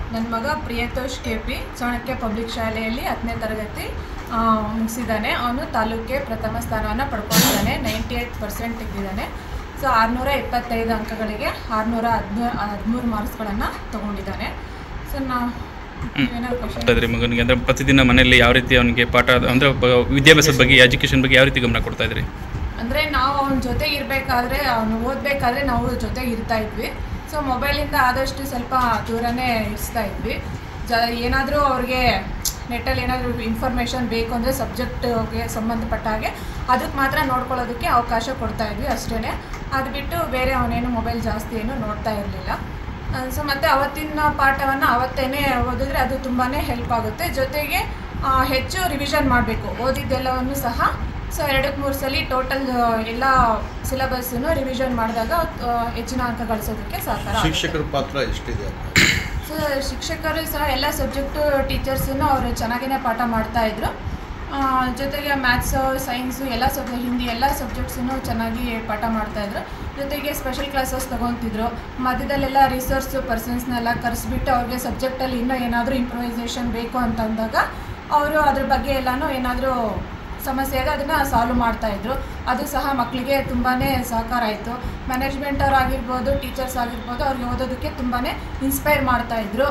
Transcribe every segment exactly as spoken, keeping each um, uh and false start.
ನನ್ನ ಮಗ Priyatosh K P Chanakya public ಶಾಲೆಯಲ್ಲಿ ಹತ್ತನೇ ತರಗತಿ ಮುಗಿಸಿದ್ದಾನೆ. ಅವನು ತಾಲೂಕಿಗೆ ಪ್ರಥಮ ಸ್ಥಾನವನ್ನು ಪಡ್ಕೊಂಡಿದ್ದಾನೆ. ನೈಂಟಿ ಏಯ್ಟ್ ಪರ್ಸೆಂಟ್ ತೆಗೆದಿದ್ದಾನೆ. ಸೊ ಆರುನೂರ ಇಪ್ಪತ್ತೈದು ಅಂಕಗಳಿಗೆ ಆರುನೂರ ಹದಿಮೂರು ಹದಿಮೂರು ಮಾರ್ಕ್ಸ್ಗಳನ್ನು ತೊಗೊಂಡಿದ್ದಾನೆ. ಸೊ ನಾವು ಏನಾದ್ರು ಮಗನಿಗೆ ಅಂದರೆ ಪ್ರತಿದಿನ ಮನೆಯಲ್ಲಿ ಯಾವ ರೀತಿ ಅವನಿಗೆ ಪಾಠ ಅಂದರೆ ವಿದ್ಯಾಭ್ಯಾಸದ ಬಗ್ಗೆ ಎಜುಕೇಷನ್ ಬಗ್ಗೆ ಯಾವ ರೀತಿ ಗಮನ ಕೊಡ್ತಾ ಇದ್ರಿ? ಅಂದರೆ ನಾವು ಅವನ ಜೊತೆ ಇರಬೇಕಾದ್ರೆ ಅವನು ಓದಬೇಕಾದ್ರೆ ನಾವು ಜೊತೆಗೆ ಇರ್ತಾ ಇದ್ವಿ. ಸೊ ಮೊಬೈಲಿಂದ ಆದಷ್ಟು ಸ್ವಲ್ಪ ದೂರನೇ ಇರಿಸ್ತಾ ಇದ್ವಿ. ಜ ಏನಾದರೂ ಅವ್ರಿಗೆ ನೆಟ್ಟಲ್ಲಿ ಏನಾದರೂ ಇನ್ಫಾರ್ಮೇಷನ್ ಬೇಕು ಅಂದರೆ ಸಬ್ಜೆಕ್ಟ್ಗೆ ಸಂಬಂಧಪಟ್ಟ ಹಾಗೆ ಅದಕ್ಕೆ ಮಾತ್ರ ನೋಡ್ಕೊಳ್ಳೋದಕ್ಕೆ ಅವಕಾಶ ಕೊಡ್ತಾ ಇದ್ವಿ ಅಷ್ಟೇ. ಅದು ಬಿಟ್ಟು ಬೇರೆ ಅವನೇನು ಮೊಬೈಲ್ ಜಾಸ್ತಿ ಏನು ನೋಡ್ತಾ ಇರಲಿಲ್ಲ. ಸೊ ಮತ್ತು ಅವತ್ತಿನ ಪಾಠವನ್ನು ಅವತ್ತೇ ಓದಿದ್ರೆ ಅದು ತುಂಬಾ ಹೆಲ್ಪ್ ಆಗುತ್ತೆ. ಜೊತೆಗೆ ಹೆಚ್ಚು ರಿವಿಷನ್ ಮಾಡಬೇಕು ಓದಿದ್ದೆಲ್ಲವನ್ನು ಸಹ. ಸೊ ಎರಡಕ್ಕೆ ಮೂರು ಸಲ ಟೋಟಲ್ ಎಲ್ಲ ಸಿಲೆಬಸ್ಸನ್ನು ರಿವಿಷನ್ ಮಾಡಿದಾಗ ಹೆಚ್ಚಿನ ಅಂಕ ಗಳಿಸೋದಕ್ಕೆ ಸಹಕಾರ. ಶಿಕ್ಷಕರ ಪಾತ್ರ ಎಷ್ಟಿದೆ? ಸೊ ಶಿಕ್ಷಕರು ಸಹ ಎಲ್ಲ ಸಬ್ಜೆಕ್ಟು ಟೀಚರ್ಸನ್ನು ಅವರು ಚೆನ್ನಾಗಿಯೇ ಪಾಠ ಮಾಡ್ತಾಯಿದ್ರು. ಜೊತೆಗೆ ಮ್ಯಾಥ್ಸು ಸೈನ್ಸು ಎಲ್ಲ ಸಬ್ ಹಿಂದಿ ಎಲ್ಲ ಸಬ್ಜೆಕ್ಟ್ಸನ್ನು ಚೆನ್ನಾಗಿ ಪಾಠ ಮಾಡ್ತಾಯಿದ್ರು. ಜೊತೆಗೆ ಸ್ಪೆಷಲ್ ಕ್ಲಾಸಸ್ ತೊಗೊತಿದ್ರು. ಮಧ್ಯದಲ್ಲೆಲ್ಲ ರಿಸೋರ್ಸ್ ಪರ್ಸನ್ಸ್ನೆಲ್ಲ ಕರೆಸ್ಬಿಟ್ಟು ಅವ್ರಿಗೆ ಸಬ್ಜೆಕ್ಟಲ್ಲಿ ಇನ್ನೂ ಏನಾದರೂ ಇಂಪ್ರೂವೈಸೇಷನ್ ಬೇಕು ಅಂತಂದಾಗ ಅವರು ಅದ್ರ ಬಗ್ಗೆ ಎಲ್ಲನೂ ಏನಾದರೂ ಸಮಸ್ಯೆ ಇದೆ ಅದನ್ನು ಸಾಲ್ವ್ ಮಾಡ್ತಾಯಿದ್ರು. ಅದು ಸಹ ಮಕ್ಕಳಿಗೆ ತುಂಬಾ ಸಹಕಾರ ಆಯಿತು. ಮ್ಯಾನೇಜ್ಮೆಂಟ್ ಅವ್ರು ಆಗಿರ್ಬೋದು, ಟೀಚರ್ಸ್ ಆಗಿರ್ಬೋದು, ಅವ್ರಿಗೆ ಓದೋದಕ್ಕೆ ತುಂಬಾ ಇನ್ಸ್ಪೈರ್ ಮಾಡ್ತಾಯಿದ್ರು.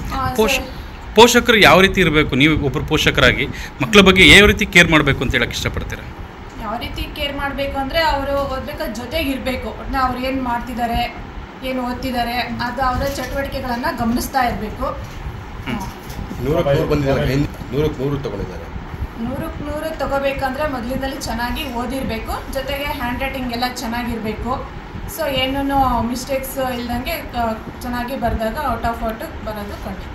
ಪೋಷಕರು ಯಾವ ರೀತಿ ಇರಬೇಕು? ನೀವು ಒಬ್ಬರು ಪೋಷಕರಾಗಿ ಮಕ್ಕಳ ಬಗ್ಗೆ ಯಾವ ರೀತಿ ಕೇರ್ ಮಾಡಬೇಕು ಅಂತ ಹೇಳಕ್ಕೆ ಇಷ್ಟಪಡ್ತೀರಾ? ಯಾವ ರೀತಿ ಕೇರ್ ಮಾಡಬೇಕು ಅಂದರೆ ಅವರು ಓದಬೇಕಾದ ಜೊತೆಗೆ ಇರಬೇಕು. ಒಟ್ಟಿನ ಅವ್ರು ಏನು ಮಾಡ್ತಿದ್ದಾರೆ, ಏನು ಓದ್ತಿದ್ದಾರೆ, ಅದು ಅವರ ಚಟುವಟಿಕೆಗಳನ್ನು ಗಮನಿಸ್ತಾ ಇರಬೇಕು. ನೂರಕ್ಕೆ ನೂರು ಬಂದಿದ್ದಾರೆ, ನೂರಕ್ಕೆ ನೂರು ತೊಗೊಂಡಿದ್ದಾರೆ. ನೂರಕ್ಕೆ ನೂರು ತೊಗೋಬೇಕಂದ್ರೆ ಮೊದಲಿಂದಲೇ ಚೆನ್ನಾಗಿ ಓದಿರಬೇಕು. ಜೊತೆಗೆ ಹ್ಯಾಂಡ್ ರೈಟಿಂಗ್ ಎಲ್ಲ ಚೆನ್ನಾಗಿರಬೇಕು. ಸೊ ಏನೂ ಮಿಸ್ಟೇಕ್ಸ್ ಇಲ್ದಂಗೆ ಚೆನ್ನಾಗಿ ಬರೆದಾಗ ಔಟ್ ಆಫ್ ಔಟ್ ಬರೋದು ಖಂಡಿತ.